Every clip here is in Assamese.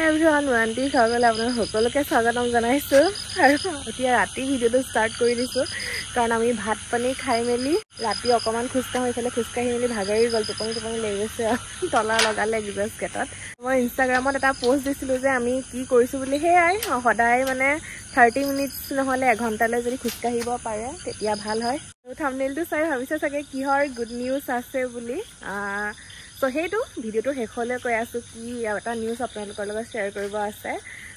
everyone, Wanti Chagala apnar hokoloke swagatam janaisu aru etia rati video to start kori disu karon ami bhat pani khai meli rati okoman khuska hoisale khuska hi meli bhagari gol toponi legese tola lagale exhaust ketat moi Instagram ot eta post disilu je ami ki korisu boli he ai hodai mane 30 minutes নহলে 1 ঘন্টা লৈ যদি খুস্কা হিব পাৰে তেতিয়া ভাল হয় thumbnail to চাই ভাবিছে চাগে কি হয় গুড নিউজ আছে বুলি So হেতু ভিডিওটো হেখলে কৈ আছো কি এটা নিউজ আপোনালোকৰ লগত শেয়াৰ কৰিব আছে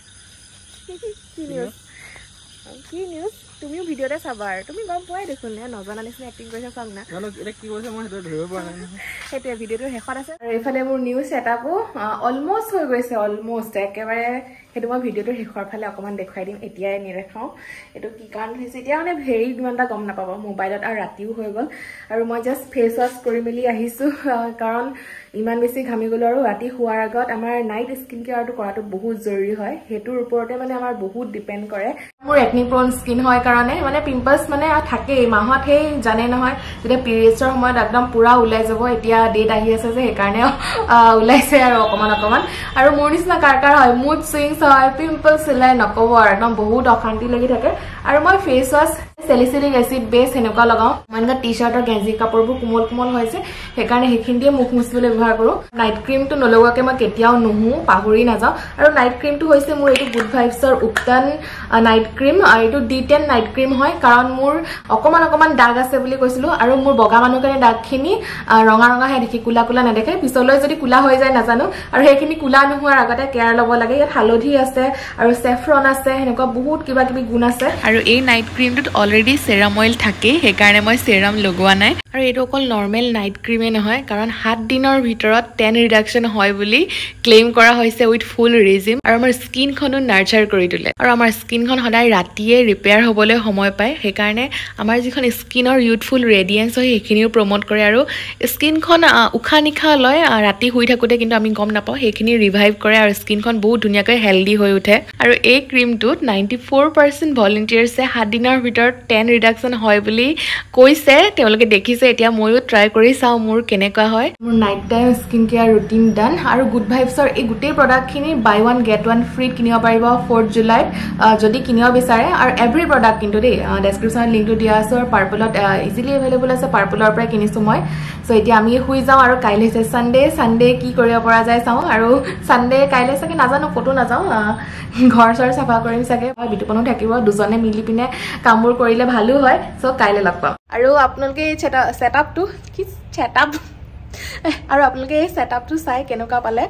কি নিউজ তুমিও ভিডিওতে চাবা তুমি গম পোৱাই দেখোন না নজনা নিচিনা এক্টিং কৰিছা চাম না এটা কি কৈছে মই হেতু ধৰিব পৰা নাই হেতু ভিডিওটো হেখত আছে আৰু এফালে মোৰ নিউজ সেটআপো অলমোস্ট হৈ গৈছে অলমোস্ট একেবাৰে হেতু মই ভিডিওটো হেখৰ ফালে অকমান দেখাই দিম এতিয়াই নিৰেখাও এটো কি কাৰণ হৈছে এতিয়া মানে ভেৰি কিমানটা গম নাপাব মোবাইলত আৰু ৰাতিও হৈ গল আৰু মই জাস্ট ফেস ওয়াশ কৰি মেলি আহিছো কাৰণ ইমান বেছি ঘামি গলো আৰু ৰাতি হোৱাৰ আগত আমাৰ নাইট স্কিন কেয়াৰটো কৰাটো বহুত জৰুৰী হয় হেতুৰ ওপৰতে মানে আমাৰ বহুত ডিপেন্ড কৰে মোৰ একনি প্ৰোন স্কিন হয় কাৰণে মানে পিম্পলস মানে থাকে মাহত হে জানে নহয় যেটা পিৰিয়ডছৰ সময়ত একদম পুৰা উলাই যাব এতিয়া ডেট আহি আছে যে হে কাৰণে উলাইছে আৰু অকমান আৰু মোৰ নিচিনা কাৰ হয় মুড সুইংস হয় পিম্পলস লাই নকব আৰু একদম বহুত অশান্তি লাগি থাকে আৰু মই face wash salicylic acid base হেনকা লগাও মানকা টি-শাৰ্ট আৰু গেঞ্জি কাপোৰবোৰ কোমল হৈছে হে কাৰণে হেখিনি দিয়ে মুখ মুছিবলৈ ব্যৱহাৰ কৰো নাইট ক্ৰীম টো নলগাকে মই কেতিয়াও নহু পাহৰি না যাও আৰু নাইট ক্ৰীম টো হৈছে মোৰ এটো গুড ভাইবছৰ উপটান নাইট ক্ৰীম এটো D10 নাইট ক্ৰীম হয় কাৰণ মোৰ অকমান দাগ আছে বুলি কৈছিলো আৰু মোৰ বগা মানুহকনে দাগখিনি ৰঙা হে দেখি কুলা নেদেখে পিছলৈ যদি কুলা হৈ যায় নাজানো আৰু হেখিনি কুলা নোহোৱাৰ আগতে কেয়াৰ লব লাগে ইয়াত হালধি আছে আৰু সেফ্ৰন আছে হেনকা বহুত কিবা গুণ আছে আৰু এই নাইট ক্ৰীমটোত অলৰেডি সেৰাম অইল থাকে হে কাৰণে মই সেৰাম লগোৱা নাই আৰু এটো অকল নৰমাল নাইট ক্ৰীমে নহয় কাৰণ 7 দিনৰ ভিতৰত 10 ৰিডাকশন হয় বুলি ক্লেম কৰা হৈছে উইথ ফুল ৰেজিম আৰু আমাৰ স্কিনখনো নাৰ্চাৰ কৰি দিলে আৰু আমাৰ স্কিনখন সদায় ৰাতিয়ে ৰিপেয়াৰ হ'বলৈ সময় পায় হে কাৰণে আমাৰ যিখন স্কিনৰ ইউথফুল ৰেডিয়েন্স হয় হেখিনিও প্ৰমোট কৰে আৰু স্কিনখন উখা নিখা লয় ৰাতি হৈ থাকোতে কিন্তু আমি গম নাপাও হেখিনি ৰিভাইভ কৰে আৰু স্কিনখন বহুত ধুনিয়াকৈ হেলদি হৈ উঠে আৰু এই ক্ৰীমটোত 94% ভলান্টিয়াৰ্সে 7 দিনৰ ভিতৰত 10 ৰিডাকশন হয় বুলি কৈছে তেওঁলোকে দেখিছে এতিয়া ময়ো ট্ৰাই কৰি চাও মোৰ কেনেকা হয় মোৰ night time skin care routine done আৰু গুড ভাইবছৰ এই গুটেই প্ৰডাক্টখিনি বাই 1 গেট 1 ফ্ৰী কিনিব পাৰিব 4 জুলাই যদি কিনিব বিচাৰে আৰু এভৰি প্ৰডাক্ট কিন্তু দেই ডেসক্ৰিপচনত লিংকটো দিয়া আছে আৰু পাৰ্পলত ইজিলি এভেইলেবল আছে পাৰ্পলৰ পৰা কিনিছো মই সো এতিয়া আমি হুই যাও আৰু কাইলে হৈছে সানডে কি কৰিব পৰা যায় চাও আৰু সানডে কাইলে সকে নাজানো কতো না যাও ঘৰ সৰ সাফা কৰিম সকে বিটুপনো থাকিব দুজনে মিলি পিনে কামবোৰ কৰিলে ভালো হয় সো কাইলে লগ পাম আৰু আপোনালোকে এই সেটআপটো কি সেটআপ আৰু আপোনালোকে এই সেটআপটো চাই কেনেকা পালে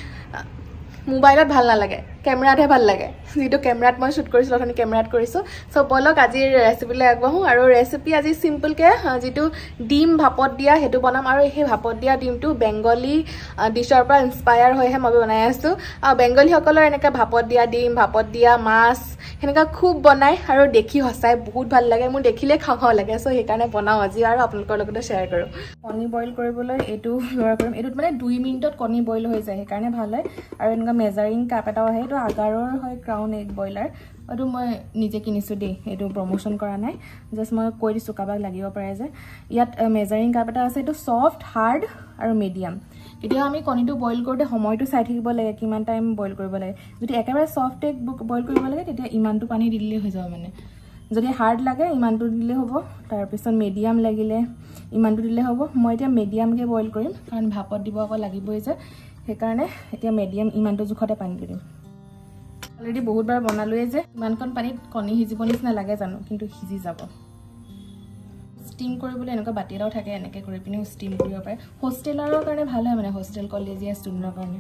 মোবাইলত ভাল নালাগে কেমেৰাতহে ভাল লাগে যেটো কেমেৰাত মই শুট কৰিছিলো অথনি কেমেৰাত কৰিছো সো বলক আজি ৰেচিপিলৈ আগবাঢ়ো আৰু ৰেচিপি আজি সিম্পল কে যেটো ডিম ভাপত দিয়া হেতু বনাম আৰু এই ভাপত দিয়া ডিমটো বেংগলী ডিশৰ পৰা ইনস্পায়াৰ হৈহে মই বনাই আছো বেংগলী সকলৰ এনেকা ভাপত দিয়া ডিম ভাপত দিয়া মাছ হেনকা খুব বনাই আৰু দেখি হসাই বহুত ভাল লাগে মোৰ দেখিলে খাও লাগে সো হে কাৰণে বনাও আজি আৰু আপোনালোকৰ লগত শ্বেয়াৰ কৰো কণী বইল কৰিবলৈ এটো লৰা কৰিম এটোত মানে 2 মিনিটত কণী বইল হৈ যায় হে কাৰণে ভাল হয় আৰু এনেকা মেজাৰিং কাপ এটা হয় এটো আগাৰৰ হয় ক্ৰাউন এগ বইলাৰ আৰু মই নিজে কিনিছো দে এটো প্ৰমোশন কৰা নাই জাস্ট মই কৈ দিছো কাবাক লাগিব পাৰে যে ইয়াত মেজাৰিং কাপ এটা আছে এটো সফট হাৰ্ড আৰু মিডিয়াম এতিয়া আমি কণীটো বইল কৰোতে সময়টো চাই থাকিব লাগে কিমান টাইম বইল কৰিব লাগে যদি একেবাৰে সফট এগ বইল কৰিব লাগে তেতিয়া ইমানটো পানী দিলে হৈ যাব মানে যদি হাৰ্ড লাগে ইমানটো দিলে হ'ব তাৰ পিছত মিডিয়াম লাগিলে ইমানটো দিলে হ'ব মই এতিয়া মিডিয়াম কে বইল কৰিম কাৰণ ভাপত দিব আকৌ লাগিবই যে হে কাৰণে এতিয়া মিডিয়াম ইমানটো জুখতে পানী দিম অলৰেডি বহুত বাৰ বনালোৱে যে ইমানকন পানীত কণী হিজিব নিচিনা লাগে জানো কিন্তু হিজি যাব স্টিম কৰিবলৈ এনেকা বাটি এটাও থাকে এনেকে কৰি পিনে স্টিম কৰিব পাৰে হোষ্টেলাৰৰ কাৰণে ভাল হয় মানে হোষ্টেল কলেজিয়া ষ্টুডেন্টৰ কাৰণে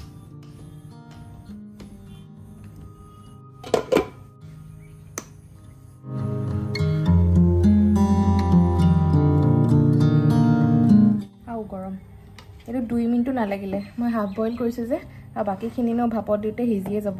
গৰম এটো 2 মিনিট নালাগিলে মই হাফ বইল কৰিছো যে আৰু বাকিখিনি ন ভাপত দিতে হিজিয়ে যাব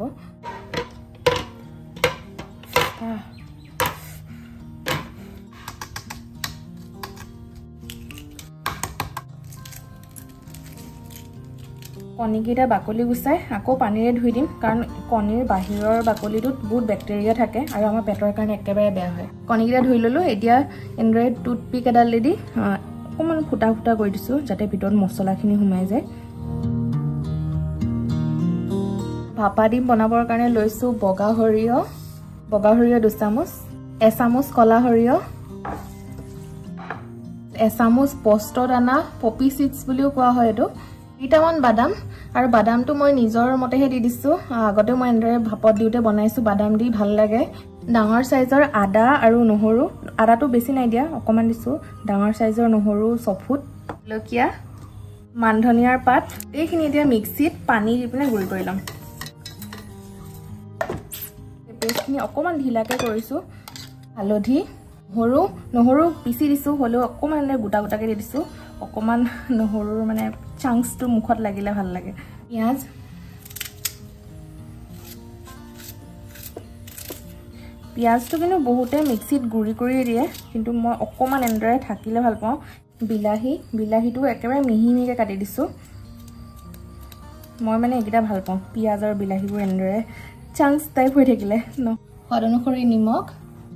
কণীকেইটা বাকলি গুচাই আকৌ পানীৰে ধুই দিম কাৰণ কণীৰ বাহিৰৰ বাকলিটোত বহুত বেক্টেৰিয়া থাকে আৰু আমাৰ পেটৰ কাৰণে একেবাৰে বেয়া হয় কণীকেইটা ধুই ললো এতিয়া এন্ড্ৰইড টুথপিক এডাল দি অকমান ফুটা কৰি দিছো যাতে ভিতৰত মছলাখিনি সোমাই যায় ভাপা ডিম বনাবৰ কাৰণে লৈছো বগা সৰিয়হ 2 চামুচ, এচামুচ কলা সৰিয়হ, এচামুচ পস্ত দানা, পপি সিডস বুলিও কোৱা হয় এটো, 2টামান বাদাম আৰু বাদামটো মই নিজৰ মতেহে দি দিছো। আগতে মই এনেদৰে ভাপত দিওতে বনাইছো, বাদাম দি ভাল লাগে। ডাঙৰ সাইজৰ আদা আৰু নহৰু, আদাটো বেছি নাই দিয়া, অকমান দিছো। ডাঙৰ সাইজৰ নহৰু চফুট, লকিয়া, মান ধনিয়াৰ পাত, এইখিনি এতিয়া মিক্সিত পানী দি পিনে গুৰি কৰি লম। পেষ্টখিনি অকমান ঢিলাকে কৰিছো। হালধি, নহৰু পিচি দিছো, হলেও অকমান গোটা গোটাকে দি দিছো। অকমান নহৰুৰ মানে চাংকসটো মুখত লাগিলে ভাল লাগে। পিয়াজ, পিয়াজটো কিন্তু বহুতে মিক্সিত গুৰি কৰি দিয়ে, কিন্তু মই অকমান এনেদৰে থাকিলে ভাল পাওঁ। বিলাহীটো একেবাৰে মিহি মিহিকে কাটি দিছো। মই মানে এইকেইটা ভাল পাওঁ, পিয়াজ আৰু বিলাহীবোৰ এনেদৰে চাংকস টাইপ হৈ থাকিলে ন। সোৱাদ অনুসৰি নিমখ,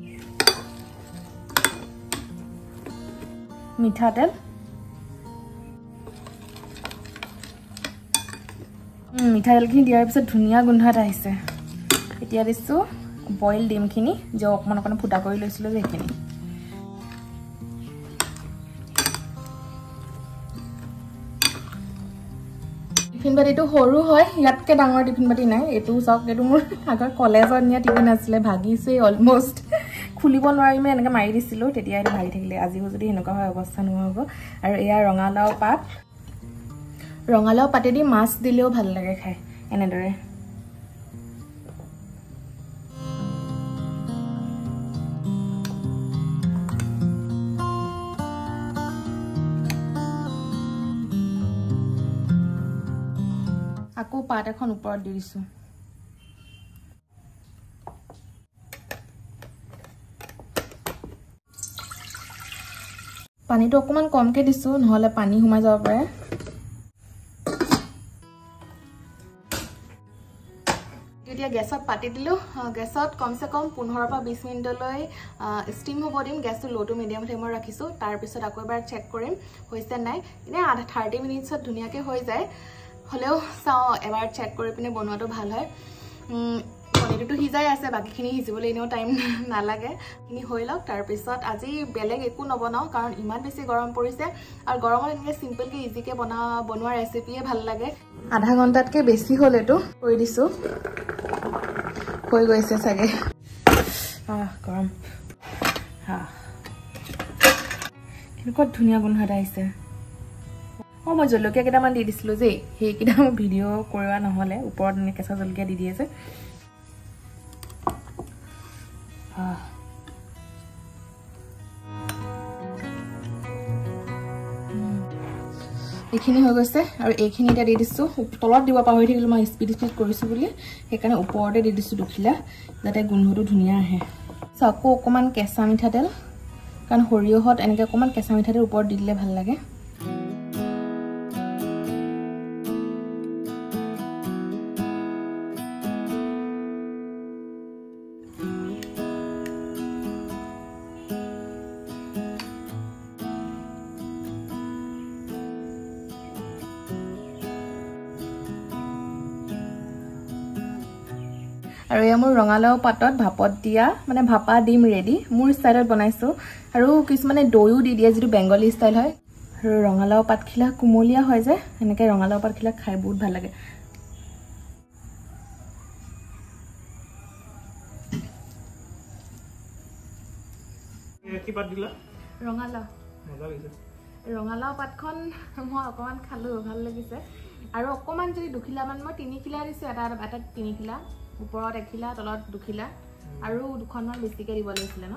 মিঠাতেল, মিঠাতেলখিনি দিয়াৰ পিছত ধুনীয়া গোন্ধ এটা আহিছে। এতিয়া দিছো বইল ডিমখিনি, যে অকমান ফুটা কৰি লৈছিলো যে সেইখিনি। টিফিন বাতিটো সৰু হয়, ইয়াতকে ডাঙৰ টিফিন বাতি নাই। এইটো চাওক, এইটো মোৰ আগৰ কলেজত নিয়া টিফিন আছিলে, ভাগিছে অলমোষ্ট। খুলিব নোৱাৰি মই এনেকৈ মাৰি দিছিলোঁ, তেতিয়া এইটো ভাগি থাকিলে। আজিও যদি সেনেকুৱা হয় অৱস্থা নোহোৱা হ'ব। আৰু এয়া ৰঙালাও পাত, ৰঙালাও পাতেদি মাছ দিলেও ভাল লাগে খাই এনেদৰে। আকৌ পাত এখন ওপৰত দি দিছো। পানীটো অকমান কমকে দিছো, নহলে পানী সোমাই যাব পাৰে। এতিয়া গেছত পাতি দিলো। গেছত কমসে কম 15 পৰা 20 মিনিটলৈ ষ্টিম হ'ব দিম। গেছটো লো টু মিডিয়াম ফ্লেমত ৰাখিছো। তাৰ পিছত আকৌ এবাৰ চেক কৰিম হৈছে নাই। এনে 30 মিনিটছত ধুনীয়াকৈ হৈ যায়, হলেও চাওঁ এবাৰ চেক কৰি পিনে বনোৱাটো ভাল হয়। পনীৰটো সিজাই আছে, বাকিখিনি সিজিবলৈ এনেও টাইম নালাগে। এইখিনি হৈ লওক। তাৰপিছত আজি বেলেগ একো নবনাওঁ, কাৰণ ইমান বেছি গৰম পৰিছে, আৰু গৰমত এনেকৈ চিম্পলকৈ ইজিকৈ বনোৱা ৰেচিপিয়ে ভাল লাগে। আধা ঘণ্টাতকৈ বেছি হ'ল এইটো কৰি দিছো, হৈ গৈছে চাগে। গৰম কেনেকুৱা ধুনীয়া গোন্ধ এটা আহিছে। মই জলকীয়া কেইটামান দি দিছিলো যে, সেইকেইটা মই ভিডিঅ' কৰোৱা নহ'লে, ওপৰত এনেকৈ কেঁচা জলকীয়া দি দিয়ে যে। এইখিনি হৈ গৈছে, আৰু এইখিনি এতিয়া দি দিছো। তলত দিব পাহৰি থাকিলো, মই স্পীড কৰিছো বুলি, সেইকাৰণে ওপৰতে দি দিছো দুখিলা, যাতে গোন্ধটো ধুনীয়া আহে। আকৌ অকমান কেঁচা মিঠাতেল, কাৰণ সৰিয়হত এনেকৈ অকমান কেঁচা মিঠাতেল ওপৰত দি দিলে ভাল লাগে। আৰু এয়া মোৰ ৰঙালাও পাতত ভাপত দিয়া, মানে ভাপা ডিম ৰেডি। মোৰ ষ্টাইলত বনাইছো, আৰু কিছুমানে দৈও দি দিয়ে, যিটো বেংগলী ষ্টাইল হয়। আৰু ৰঙালাও পাতখিলা কুমলীয়া হয় যে, এনেকৈ ৰঙালাও পাতখিলা খাই বহুত ভাল লাগে। ৰঙালাও পাতখন মই অকমান খালো, ভাল লাগিছে। আৰু অকমান যদি 2 খিলামান, মই 3 খিলা দিছো, এটা 3 খিলা, ওপৰত 1 খিলা, তলত 2 খিলা, আৰু 2খনমান বেছিকে দিব লাগিছিলে ন।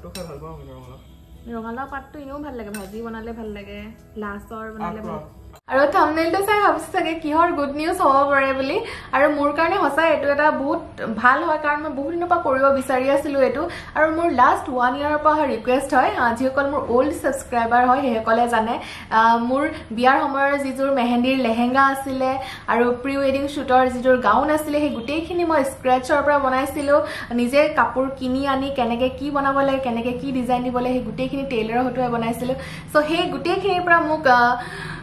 ৰঙালাও পাতটো এনেও ভাল লাগে, ভাজি বনালে ভাল লাগে, লাচৰ বনালে ভাল লাগে। আৰু থাম্বনেইলটো চাই ভাবিছো চাগে কিহৰ গুড নিউজ হ'ব পাৰে বুলি। আৰু মোৰ কাৰণে সঁচাই এইটো এটা বহুত ভাল হয়, কাৰণ মই বহুত দিনৰ পৰা কৰিব বিচাৰি আছিলো এইটো। আৰু মোৰ লাষ্ট 1 ইয়াৰৰ পৰা ৰিকুৱেষ্ট হয়, যিসকল মোৰ অল্ড ছাবস্ক্ৰাইবাৰ হয় সেইসকলে জানে, মোৰ বিয়াৰ সময়ৰ যিযোৰ মেহেন্দিৰ লেহেংগা আছিলে, আৰু প্ৰি ৱেডিং শ্বুটৰ যিযোৰ গাউন আছিলে, সেই গোটেইখিনি মই স্ক্ৰেচৰ পৰা বনাইছিলো। নিজে কাপোৰ কিনি আনি কেনেকৈ কি বনাব লাগে, কেনেকৈ কি ডিজাইন দিব লাগে, সেই গোটেইখিনি টেইলাৰৰ হতুৱাই বনাইছিলো। চ' সেই গোটেইখিনিৰ পৰা মোক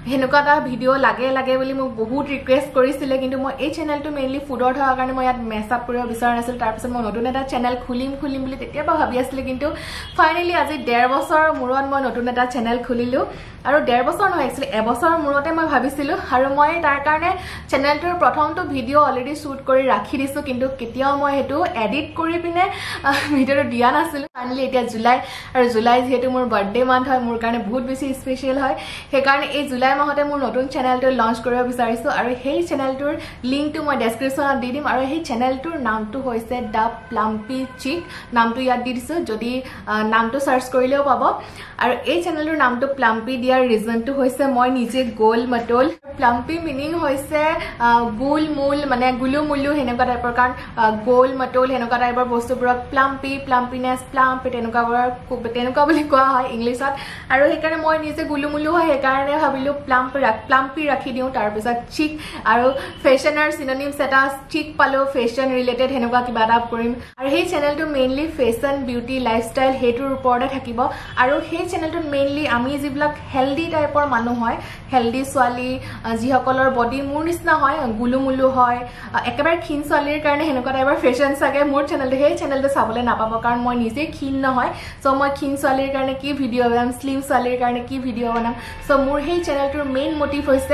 হেনেকুৱা এটা ভিডিও লাগে বুলি মোক বহুত ৰিকুৱেষ্ট কৰিছিলে কিন্তু মই এই চেনেলটো মেইনলি ফুডৰ থকাৰ কাৰণে মই ইয়াত মেছআপ কৰিব বিচৰা নাছিল তাৰপিছত মই নতুন এটা চেনেল খুলিম বুলি তেতিয়া পৰা ভাবি আছিলোঁ কিন্তু ফাইনেলি আজি 1.5 বছৰ মূৰত মই নতুন এটা চেনেল খুলিলোঁ আৰু 1.5 বছৰ নহয় একচুৱেলি এবছৰ মূৰতে মই ভাবিছিলোঁ আৰু মই তাৰ কাৰণে চেনেলটোৰ প্ৰথমটো ভিডিও অলৰেডি শ্বুট কৰি ৰাখি দিছোঁ কিন্তু কেতিয়াও মই সেইটো এডিট কৰি পিনে ভিডিওটো দিয়া নাছিলোঁ ফাইনেলি এতিয়া জুলাই আৰু জুলাই যেহেতু মোৰ বাৰ্থডে মান্থ হয় মোৰ কাৰণে বহুত বেছি স্পেচিয়েল হয় সেইকাৰণে এই জুলাই মাহতে মোৰ নতুন চেনেলটো লঞ্চ কৰিব বিচাৰিছোঁ আৰু সেই চেনেলটোৰ লিংকটো মই ডেছক্ৰিপশ্যনত দি দিম আৰু সেই চেনেলটোৰ নামটো হৈছে দ্য প্লাম্পি চিক নামটো ইয়াত দি দিছোঁ যদি নামটো সাৰ্চ কৰিলেও পাব আৰু এই চেনেলটোৰ নামটো প্লাম্পি দিয়াৰ ৰিজনটো হৈছে মই নিজে গোল মটল প্লাম্পি মিনিং হৈছে গোল মূল মানে গুলু মুলু হেনেকুৱা টাইপৰ কাৰণ গোল মটল হেনেকুৱা টাইপৰ বস্তুবোৰক প্লাম্পিনেছ প্লাম্প তেনেকুৱা বুলি কোৱা হয় ইংলিছত আৰু সেইকাৰণে মই নিজে গুলু মুলু হয় সেইকাৰণে ভাবিলোঁ প্লাম্পি ৰাখি দিওঁ তাৰপিছত চিক আৰু ফেশ্বনৰ চিননিমছ এটা চিক পালোঁ ফেশ্বন ৰিলেটেড হেনেকুৱা কিবা এটা কৰিম আৰু সেই চেনেলটো মেইনলি ফেশ্বন বিউটি লাইফষ্টাইল সেইটোৰ ওপৰতে থাকিব আৰু সেই চেনেলটোত মেইনলি আমি যিবিলাক হেল্ডি টাইপৰ মানুহ হয় হেল্ডি ছোৱালী যিসকলৰ বডি মোৰ নিচিনা হয় গুলু মুলু হয় একেবাৰে ক্ষীণ ছোৱালীৰ কাৰণে হেনেকুৱা টাইপৰ ফেশ্বন চাগে মোৰ চেনেলটো সেই চেনেলটো চাবলৈ নাপাব কাৰণ মই নিজে ক্ষীণ নহয় চ' মই ক্ষীণ ছোৱালীৰ কাৰণে কি ভিডিঅ' বনাম শ্লিম ছোৱালীৰ কাৰণে কি ভিডিঅ' বনাম চ' মোৰ সেই চেনেলটোৰ মেইন মটিভ হৈছে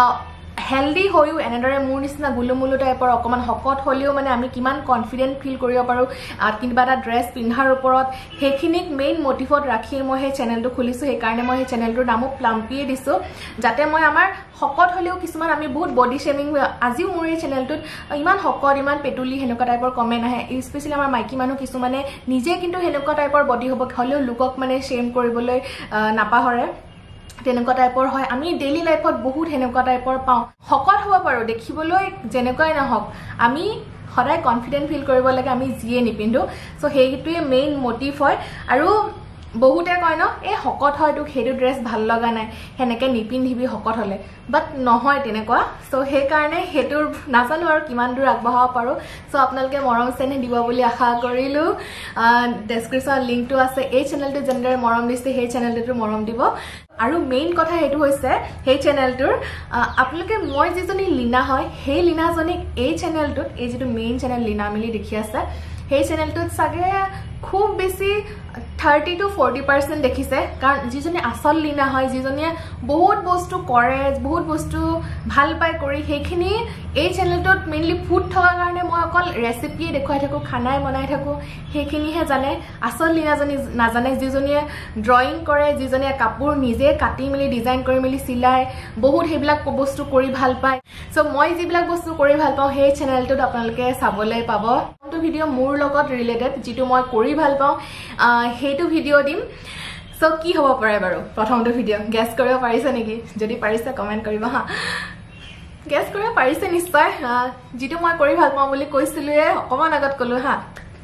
হেল্ডি হৈও এনেদৰে মোৰ নিচিনা গুলুমুলু টাইপৰ অকণমান শকত হ'লেও মানে আমি কিমান কনফিডেণ্ট ফিল কৰিব পাৰোঁ কিবা এটা ড্ৰেছ পিন্ধাৰ ওপৰত সেইখিনিক মেইন মটিভত ৰাখিয়ে মই সেই চেনেলটো খুলিছোঁ সেইকাৰণে মই সেই চেনেলটোৰ নামো প্লাম্পিয়ে দিছোঁ যাতে মই আমাৰ শকত হ'লেও কিছুমান আমি বহুত বডি শ্বেমিং আজিও মোৰ এই চেনেলটোত ইমান শকত ইমান পেটুলি হেনেকুৱা টাইপৰ কমেণ্ট আহে স্পেচিয়েলি আমাৰ মাইকী মানুহ কিছুমানে নিজে কিন্তু হেনেকুৱা টাইপৰ বডি হ'ব হ'লেও লোকক মানে শ্বেম কৰিবলৈ নাপাহৰে তেনেকুৱা টাইপৰ হয় আমি ডেইলি লাইফত বহুত হেনেকুৱা টাইপৰ পাওঁ শকত হ'ব পাৰোঁ দেখিবলৈ যেনেকুৱাই নহওক আমি সদায় কনফিডেণ্ট ফিল কৰিব লাগে আমি যিয়ে নিপিন্ধো চ' সেইটোৱে মেইন মটিভ হয় আৰু বহুতে কয় ন এই শকত হয় তোক সেইটো ড্ৰেছ ভাল লগা নাই হেনেকৈ নিপিন্ধিবি শকত হ'লে বাট নহয় তেনেকুৱা চ' সেইকাৰণে সেইটোৰ নাজানো আৰু কিমান দূৰ আগবঢ়াব পাৰোঁ চ' আপোনালোকে মৰম চেনেহ দিব বুলি আশা কৰিলোঁ ডেছক্ৰিপশ্যনত লিংকটো আছে এই চেনেলটো যেনেদৰে মৰম দিছে সেই চেনেলটোতো মৰম দিব আৰু মেইন কথা সেইটো হৈছে সেই চেনেলটোৰ আপোনালোকে মই যিজনী লীনা হয় সেই লীনাজনীক এই চেনেলটোত এই যিটো মেইন চেনেল লীনা মিলি দেখি আছে সেই চেনেলটোত চাগে খুব বেছি 30 to 40% দেখিছে কাৰণ যিজনী আচল লীনা হয় যিজনীয়ে বহুত বস্তু কৰে বহুত বস্তু ভাল পায় কৰি সেইখিনি এই চেনেলটোত মেইনলি ফুড থকাৰ কাৰণে মই অকল ৰেচিপিয়ে দেখুৱাই থাকোঁ খানাই বনাই থাকোঁ সেইখিনিহে জানে আচল লীনাজনী নাজানে যিজনীয়ে ড্ৰয়িং কৰে যিজনীয়ে কাপোৰ নিজে কাটি মেলি ডিজাইন কৰি মেলি চিলাই বহুত সেইবিলাক বস্তু কৰি ভাল পায় চ' মই যিবিলাক বস্তু কৰি ভাল পাওঁ সেই চেনেলটোত আপোনালোকে চাবলৈ পাব কোনটো ভিডিঅ' মোৰ লগত ৰিলেটেড যিটো মই কৰি ভাল পাওঁ সেইটো ভিডিঅ' দিম চ' কি হ'ব পাৰে বাৰু প্ৰথমটো ভিডিঅ' গেছ কৰিব পাৰিছে নেকি যদি পাৰিছে কমেণ্ট কৰিব হা গেছ কৰিব পাৰিছে নিশ্চয় যিটো মই কৰি ভাল পাওঁ বুলি কৈছিলোঁৱে অকণমান আগত ক'লোঁ হা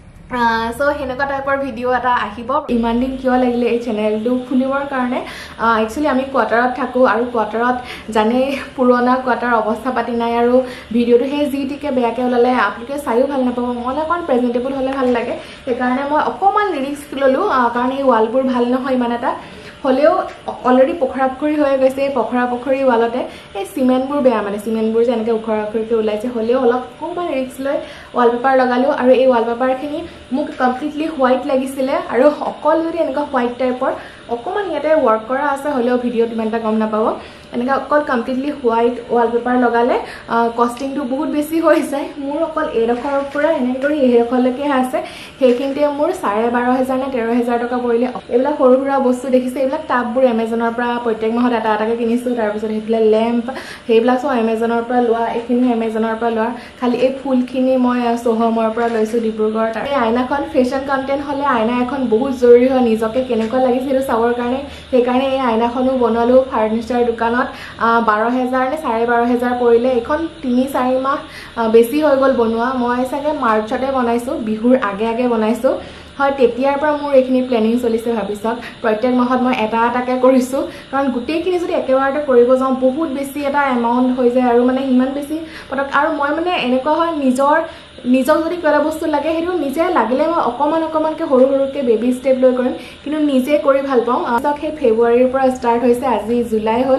চ' হেনেকুৱা টাইপৰ ভিডিঅ' এটা আহিব ইমান দিন কিয় লাগিলে এই চেনেলটো খুলিবৰ কাৰণে একচুৱেলি আমি কোৱাৰ্টাৰত থাকোঁ আৰু কোৱাৰ্টাৰত জানেই পুৰণা কোৱাৰ্টাৰ অৱস্থা পাতি নাই আৰু ভিডিঅ'টো সেই যিটিকে বেয়াকৈ ওলালে আপোনালোকে চায়ো ভাল নাপাব মই অকণ প্ৰেজেণ্টেবল হ'লে ভাল লাগে সেইকাৰণে মই অকণমান ৰিস্ক ল'লোঁ কাৰণ এই ৱালবোৰ ভাল নহয় ইমান এটা হ'লেও অলৰেডি পোখৰা পুখুৰী হৈ গৈছে এই পোখৰা পুখুৰী ৱালতে এই চিমেণ্টবোৰ বেয়া মানে চিমেণ্টবোৰ যে এনেকৈ ওখৰা ওখৰিকৈ ওলাইছে হ'লেও অলপ অকণমান ৰিস্ক লৈ ৱালপেপাৰ লগালোঁ আৰু এই ৱালপেপাৰখিনি মোক কমপ্লিটলি হোৱাইট লাগিছিলে আৰু অকল যদি এনেকুৱা হোৱাইট টাইপৰ অকণমান ইয়াতে ৱৰ্ক কৰা আছে হ'লেও ভিডিঅ'ত ইমান এটা গম নাপাব এনেকৈ অকল কমপ্লিটলি হোৱাইট ৱালপেপাৰ লগালে কষ্টিংটো বহুত বেছি হৈ যায় মোৰ অকল এইডোখৰৰ পৰা এনেকৈ কৰি এইডোখৰলৈকে আছে সেইখিনিতে মোৰ 12,500 নে 13,000 টকা পৰিলে এইবিলাক সৰু সুৰা বস্তু দেখিছে এইবিলাক টাববোৰ এমেজনৰ পৰা প্ৰত্যেক মাহত এটা এটাকৈ কিনিছোঁ তাৰপিছত সেইফালে লেম্প সেইবিলাক চব এমেজনৰ পৰা লোৱা এইখিনিও এমেজনৰ পৰা লোৱা খালি এই ফুলখিনি মই চৌহমৰ পৰা লৈছোঁ ডিব্ৰুগড় এই আইনাখন ফেশ্বন কণ্টেণ্ট হ'লে আইনা এখন বহুত জৰুৰী হয় নিজকে কেনেকুৱা লাগিছে সেইটো চাবৰ কাৰণে সেইকাৰণে এই আইনাখনো বনালোঁ ফাৰ্নিচাৰ দোকানত 12,000 নে 12,500 পৰিলে এইখন 3-4 মাহ বেছি হৈ গ'ল বনোৱা মই চাগে মাৰ্চতে বনাইছোঁ বিহুৰ আগে আগে বনাইছোঁ হয় তেতিয়াৰ পৰা মোৰ এইখিনি প্লেনিং চলিছে ভাবি চাওক প্ৰত্যেক মাহত মই এটা এটাকৈ কৰিছোঁ কাৰণ গোটেইখিনি যদি একেবাৰতে কৰিব যাওঁ বহুত বেছি এটা এমাউণ্ট হৈ যায় আৰু মানে ইমান বেছি পটক আৰু মই মানে এনেকুৱা হয় নিজক যদি কিবা এটা বস্তু লাগে সেইটো নিজে লাগিলে মই অকণমানকৈ সৰু সৰুকৈ বেবী ষ্টেপ লৈ কৰিম কিন্তু নিজে কৰি ভাল পাওঁ চাওক সেই ফেব্ৰুৱাৰীৰ পৰা ষ্টাৰ্ট হৈছে আজি জুলাই হ'ল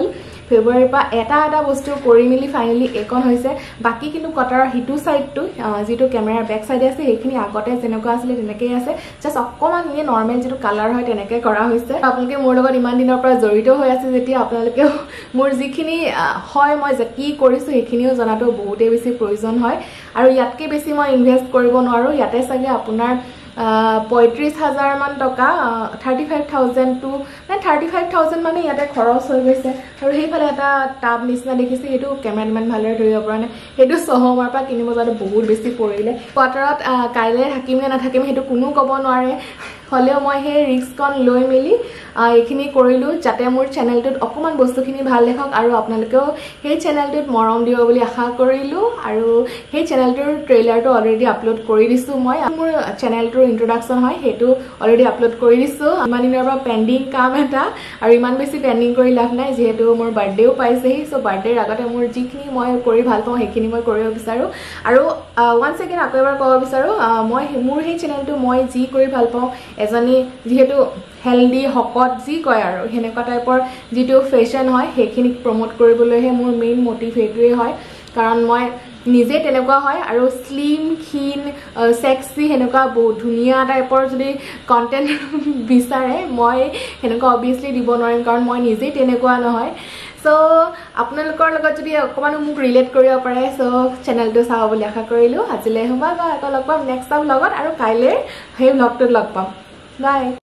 ফেব্ৰুৱাৰীৰ পৰা এটা বস্তু কৰি মিলি ফাইনেলি এইখন হৈছে বাকি কিন্তু কটাৰৰ হিটু সাইডটো যেটো ক্যামেৰাৰ ব্যাক সাইডে আছে সেইখিনি আগতে যেনেকুৱা আছিল তেনেকৈ আছে জাস্ট অকমান ইনে নরমাল যেটো কালাৰ হয় তেনেকৈ কৰা হৈছে আপোনালোকে মোৰ লগত ইমান দিনৰ পৰা জড়িত হৈ আছে যেতিয়া আপোনালোকে মোৰ যিখিনি হয় মই যে কি কৰিছো সেইখিনিও জনাটো বহুতেই বেছি প্ৰয়োজন হয় আৰু ইয়াতকৈ বেছি মই ইনভেস্ট কৰিব নোৱাৰো ইয়াতে চাগে আপোনাৰ 35,000 মান টকা 35,000 টু 35,000 মানে ইয়াতে খৰচ হৈ গৈছে আৰু সেইফালে এটা টাব নিচিনা দেখিছে সেইটো কেমেৰামেন ভালদৰে ধৰিব পৰা নাই সেইটো সহমাৰ পৰা কিনিব যাতে বহুত বেছি পৰিলে কোৱাৰ্টাৰত কাইলে থাকিম নে নাথাকিম সেইটো কোনো ক'ব নোৱাৰে হলেও মই সেই ৰিস্কখন লৈ মিলি এইখিনি কৰিলো যাতে মোৰ চেনেলটোত অকমান বস্তুখিনি ভাল দেখাওক আৰু আপোনালোকেও সেই চেনেলটোত মৰম দিব বুলি আশা কৰিলো আৰু সেই চেনেলটোৰ ট্ৰেইলাৰটো অলৰেডি আপলোড কৰি দিছো মই মোৰ চেনেলটোৰ ইন্ট্ৰোডাকচন হয় হেতু অলৰেডি আপলোড কৰি দিছো ইমান দিনৰ পৰা পেন্ডিং কাম এটা আৰু ইমান বেছি পেন্ডিং কৰি লাভ নাই যেহেতু মোৰ বাৰ্থডেও পাইছেহি সো বাৰ্থডেৰ আগতে মোৰ যিখিনি মই কৰি ভাল পাওঁ সেইখিনি মই কৰিব বিচাৰো আৰু ওয়ান্স এগেইন আকৌ এবাৰ ক'ব বিচাৰো মই মোৰ সেই চেনেলটো মই যি কৰি ভাল পাওঁ এজনী যেহেতু হেলদি হকত যি কয় আৰু হেনেকুৱা টাইপৰ যেটো ফেশন হয় সেইখিনি প্ৰমোট কৰিবলৈহে মোৰ মেইন মোটিভ হেতুৱে হয় কাৰণ মই নিজে তেনেকুৱা হয় আৰু স্লিম ক্ষীণ সেক্সি হেনেকুৱা বহুত ধুনিয়া টাইপৰ যদি কন্টেন্ট বিচাৰে মই হেনেকুৱা অবিয়াসলি দিব নোৱাৰিম কাৰণ মই নিজে তেনেকুৱা নহয় সো আপোনালোকৰ লগত যদি অকমান মোক ৰিলেট কৰিব পাৰে সো চেনেলটো চাও বুলি আশা কৰিলো আজিলৈ বাই বাই আকৌ লগ পাম নেক্সট টাইম লগত আৰু কাইলে সেই ব্লগটোত লগ পাম বাই